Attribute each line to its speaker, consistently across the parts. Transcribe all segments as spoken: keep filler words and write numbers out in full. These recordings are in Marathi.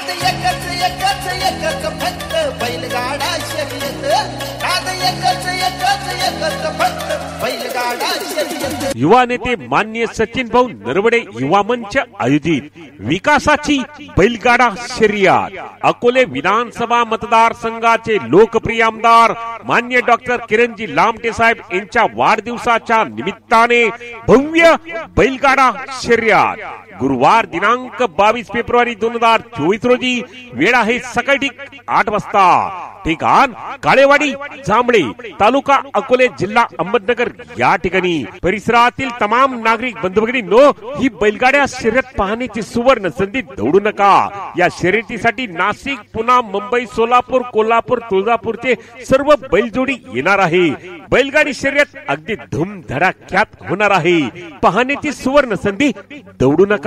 Speaker 1: नाद एकच एकच एकच फक्त बैलगाडा शर्यत, नाद एकच एकच एकच फक्त बैलगाडा शर्यत।
Speaker 2: युवा नेते मान्य सचिन भाऊ नरवडे युवा मंच आयोजित विकासाची बैलगाडा शर्यत। अकोले विधानसभा मतदारसंघाचे लोकप्रिय आमदार मान्य डॉक्टर किरणजी लामटे साहेब यांच्या वाढदिवसाच्या निमित्ताने भव्य बैलगाडा शर्यत गुरुवार दिनांक बावीस फेब्रुवारी दोन हजार चोवीस रोजी। वेळ आहे सकाळी आठ वाजता। ठिकाण काळेवाडी जांभळे, तालुका अकोले, जिल्हा अहमदनगर या ठिकाणी। परिसरातील तमाम नागरिक बंधू भगिनींनो, ही बैलगाड्या शर्यत पाहण्याची सुवर्ण संधी दौडू नका। या शर्यतीसाठी नाशिक, पुणे, मुंबई, सोलापूर, कोल्हापूर, तुळजापूरचे सर्व बैलजोडी येणार आहे। बैलगाडी शर्यत अगदी धूमधडाक्यात होणार आहे। पाहण्याची सुवर्ण संधी दौडू नका।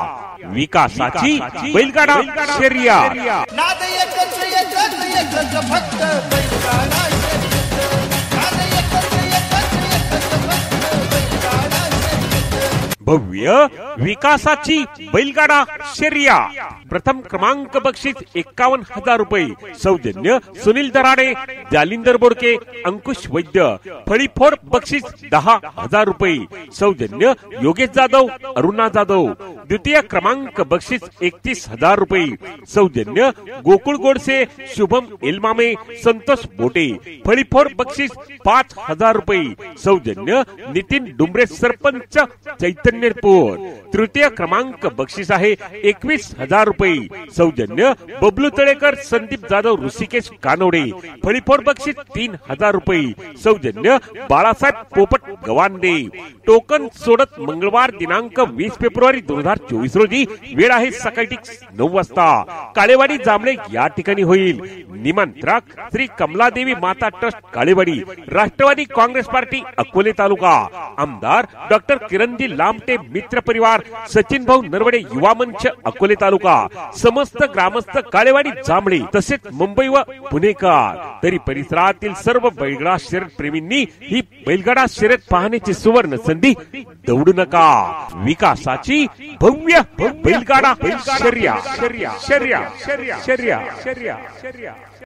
Speaker 2: विकासाची बैलगाडा शर्यत।
Speaker 1: नाद एकच एकच एकच फक्त बैलगाडा शर्यत, नाद एकच एकच एकच फक्त बैलगाडा शर्यत।
Speaker 2: भव्य विकासाची बैलगाडा शर्यत। प्रथम क्रमांक बक्षीस एक्कावन्न हजार रुपये। सौजन्य सुनील दराडे, जालिंदर बोडके, अंकुश वैद्य। फळीफोड बक्षीस दहा हजार रुपये। सौजन्य योगेश जाधव, अरुणा जाधव। द्वितीय क्रमांक बक्षीस एकतीस हजार रुपये। सौजन्य गोकुळ गोडसे, शुभम एलमामे, संतोष बोटे। फळीफोड बक्षीस पाच हजार रुपये। सौजन्य नितीन डुंबरे, सरपंच चैतन्यपूर। तृतीय क्रमांक बक्षीस आहे एकवीस हजार रुपये। सौजन्य बबलू तळेकर, संदीप जाधव, ऋषिकेश कानोडे। फळीफोड बक्षीस तीन हजार रुपये। सौजन्य बाळासाहेब पोपट गवांडे। टोकन सोडत मंगळवार दिनांक वीस फेब्रुवारी दोन हजार चोवीस रोजी। वेळ आहे सकाळी नऊ वाजता। काळेवाडी जांभळे या ठिकाणी होईल। निमंत्रक श्री कमलादेवी माता ट्रस्ट काळेवाडी। राष्ट्रवादी काँग्रेस पार्टी अकोले तालुका। आमदार डॉक्टर किरणजी लामटे, मित्र परिवार, सचिन भाऊ नरवडे युवा मंच अकोले तालुका। समस्त ग्रामस्थ काळेवाडी जांभळे तसेच मुंबई व पुणेकर। तरी परिसरातील सर्व बैलगाडा शर्यत प्रेमींनी ही बैलगाडा शर्यत पाहण्याची सुवर्ण संधी दौडू नका। विकासाची भव्य बैलगाडा शर्यत शर्यत शर्यत शर्यत शर्यत शर्यत शर्यत।